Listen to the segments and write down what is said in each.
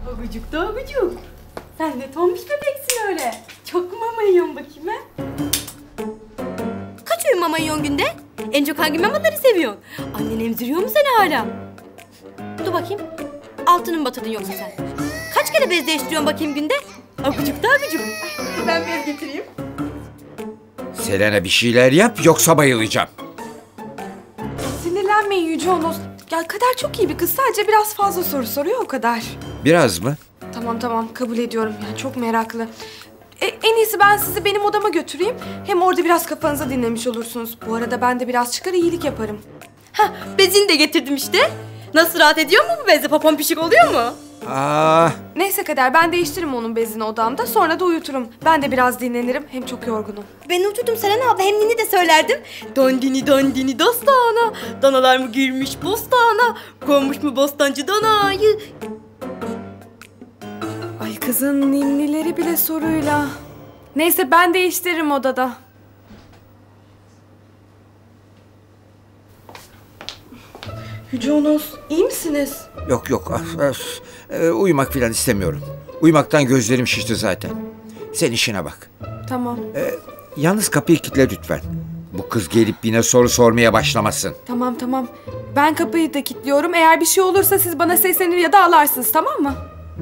Agucuk da agucuk. Sen ne tombiş bebeksin öyle. Çok mu mama yiyorsun bakayım ha? Kaç öğün mama yiyorsun günde? En çok hangi mamaları seviyorsun? Annen emziriyor mu seni hala? Dur bakayım. Altını mı batırdın yoksa sen? Kaç kere bez değiştiriyorsun bakayım günde? Agucuk da agucuk. Ben bez getireyim. Selena bir şeyler yap yoksa bayılacağım. Sinirlenmeyin Yüce Onos. Ya Kader çok iyi bir kız. Sadece biraz fazla soru soruyor o kadar. Biraz mı? Tamam kabul ediyorum. Yani çok meraklı. En iyisi ben sizi benim odama götüreyim. Hem orada biraz kafanızı dinlemiş olursunuz. Bu arada ben de biraz çıkar iyilik yaparım. Hah, bezini de getirdim işte. Nasıl, rahat ediyor mu bu bezle? Popon pişik oluyor mu? Neyse Kader, ben değiştiririm onun bezini odamda. Sonra da uyuturum. Ben de biraz dinlenirim. Hem çok yorgunum. Ben uyuturdum Selena abla. Hem ninni de söylerdim. Dandini dandini dostana. Danalar mı girmiş bostana? Konmuş mu bostancı danayı? Ay kızın ninnileri bile soruyla. Neyse ben değiştiririm odada. Yüce Onos, iyi misiniz? Yok. Uyumak falan istemiyorum. Uyumaktan gözlerim şişti zaten. Sen işine bak. Tamam. Yalnız kapıyı kilitle lütfen. Bu kız gelip yine soru sormaya başlamasın. Tamam. Ben kapıyı da kilitliyorum. Eğer bir şey olursa siz bana seslenir ya da ağlarsınız, tamam mı?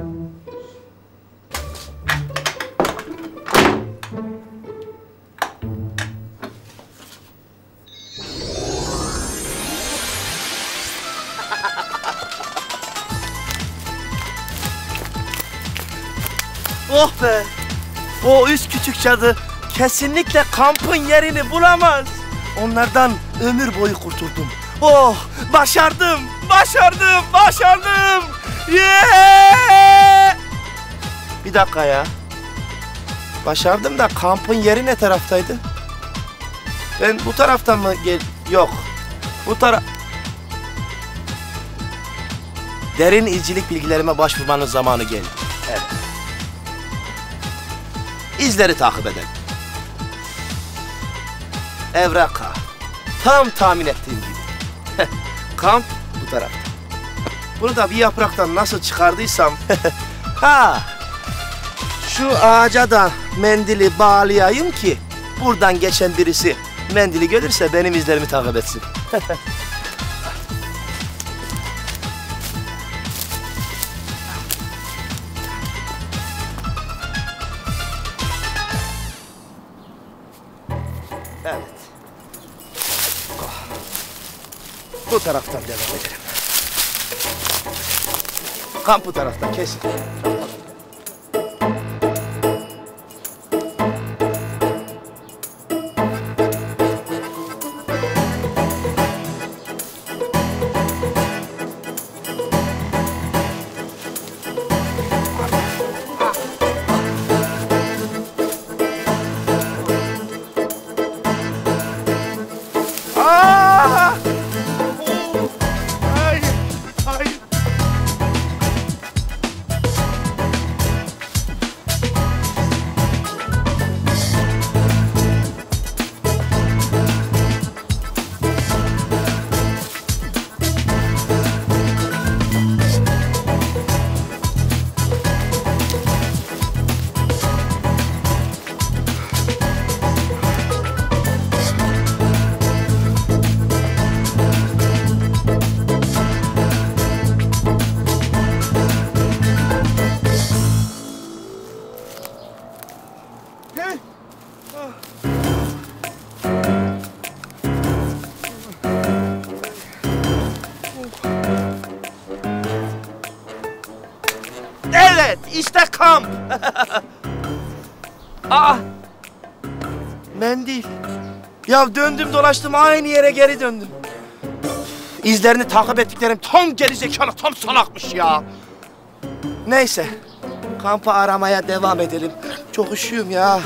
Oh be! O üst küçük cadı kesinlikle kampın yerini bulamaz. Onlardan ömür boyu kurtuldum. Oh! Başardım! Yeah! Bir dakika ya. Başardım da kampın yeri ne taraftaydı? Ben bu taraftan mı Yok. Bu taraf... Derin izcilik bilgilerime başvurmanın zamanı geldi. Evet. İzleri takip edelim. Evraka. Tam tahmin ettiğim gibi. Kamp bu tarafta. Bunu da bir yapraktan nasıl çıkardıysam... Şu ağaca da mendili bağlayayım ki... buradan geçen birisi mendili görürse benim izlerimi takip etsin. Evet. Bu taraftan devam edelim. Kamp bu taraftan kesin. Evet, işte kamp. Mendil. Ya döndüm dolaştım aynı yere geri döndüm. İzlerini takip ettiklerim tam gerizekalı, tam salakmış ya. Neyse, kampı aramaya devam edelim. Çok üşüyorum ya.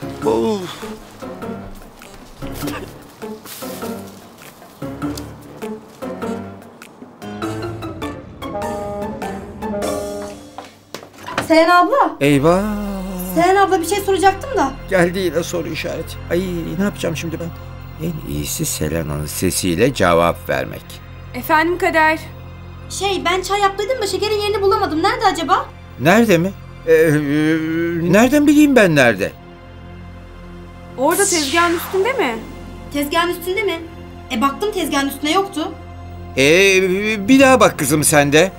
Selena abla. Eyvah! Selena abla, bir şey soracaktım da. Geldi yine soru işareti. Ay, ne yapacağım şimdi ben? En iyisi Selena'nın sesiyle cevap vermek. Efendim Kader. Ben çay yaptıydım da şekerin yerini bulamadım. Nerede acaba? Nerede mi? Nereden bileyim ben nerede? Orada tezgahın üstünde mi? Tezgahın üstünde mi? Baktım tezgahın üstünde yoktu. Bir daha bak kızım sen de.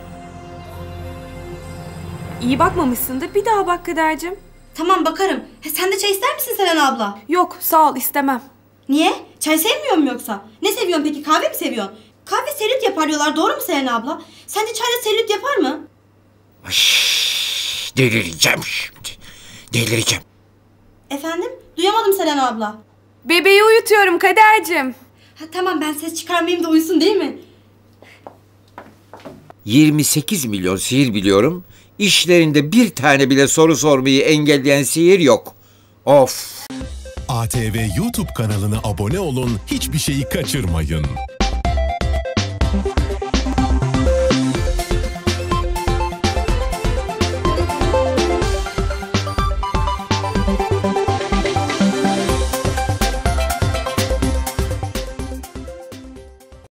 İyi bakmamışsındır. Bir daha bak Kadercim. Tamam bakarım. Sen de çay ister misin Selena abla? Yok sağ ol istemem. Niye? Çay sevmiyor mu yoksa? Ne seviyorsun peki? Kahve mi seviyorsun? Kahve selülit yapar diyorlar. Doğru mu Selena abla? Sence çayla selülit yapar mı? Ay, delireceğim şimdi. Delireceğim. Efendim? Duyamadım Selena abla. Bebeği uyutuyorum Kadercim. Tamam ben ses çıkarmayayım da uyusun değil mi? 28 milyon sihir biliyorum. İşlerinde bir tane bile soru sormayı engelleyen sihir yok. Of. ATV YouTube kanalına abone olun, hiçbir şeyi kaçırmayın.